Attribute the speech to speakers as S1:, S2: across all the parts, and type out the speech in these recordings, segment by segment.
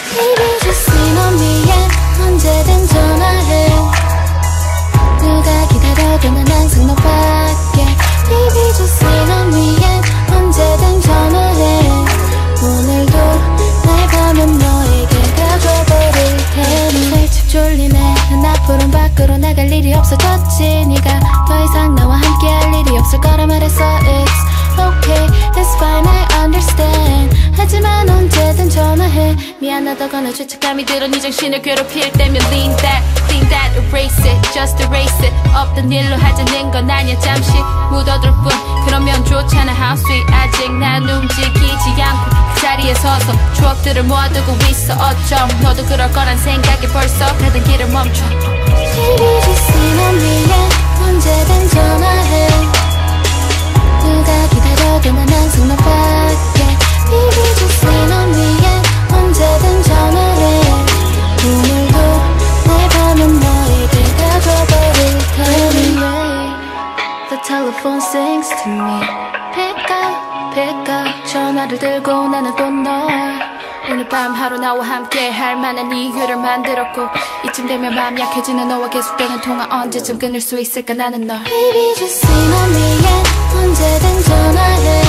S1: Baby just say 넌 위해 언제든 전화해 누가 기다려도 난 항상 너밖에 Baby just say 넌 위해 언제든 전화해 오늘도 날 가면 너에게 가져버릴 테니 살짝 졸리네 난 앞으로는 밖으로 나갈 일이 없어졌지 네가 더 이상 나와 함께 할 일이 없을 거라 말했어 It's okay, it's fine, I understand 하지만 언제든 전화해 미안하다거나 죄책감이 들어 네 정신을 괴롭힐 때면 lean that, erase it, just erase it 없던 일로 하자는 건 아니야 잠시 묻어둘 뿐 그러면 좋잖아 how sweet 아직 난 움직이지 않고 그 자리에 서서 추억들을 모아두고 있어 어쩜 너도 그럴 거란 생각에 벌써 가던 길을 멈춰 Baby just say 넌 위해 언제든 전화해 누가 기다려도 난 항상 너밖에 Baby just say 넌 위해 언제든 전화해 오늘도 날 가면 너에게 가져버릴 테니 The telephone sings to me pick up 전화를 들고 나는 또 널 오늘 밤 하루 나와 함께 할 만한 이유를 만들었고 이쯤 되면 마음 약해지는 너와 계속되는 통화 언제쯤 끊을 수 있을까 나는 널 Baby just say 넌 위해 언제든 전화해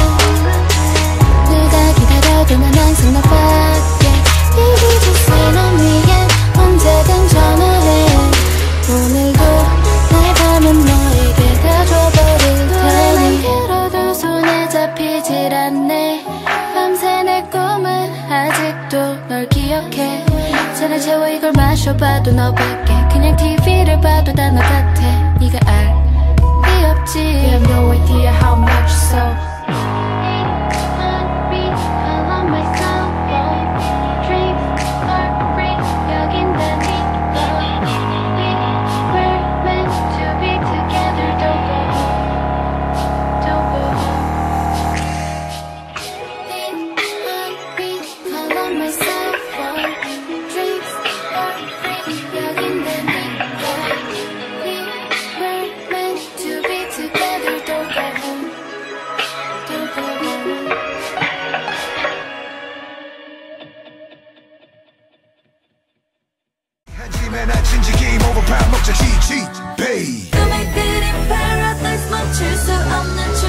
S1: 누가 기다려도 난 항상 너밖에 Baby just say 넌 위해 언제든 전화해 오늘도 날 가면 너에게 다 줘버릴 테니 길어도 손에 잡히질 않네 밤새 내 꿈은 아직도 널 기억해 잔을 채워 이걸 마셔봐도 너밖에 그냥 TV를 봐도 다 너 같아 네가 알 리 없지 You have no idea how much so
S2: 꿈을 그린 paradise 멈출 수 없는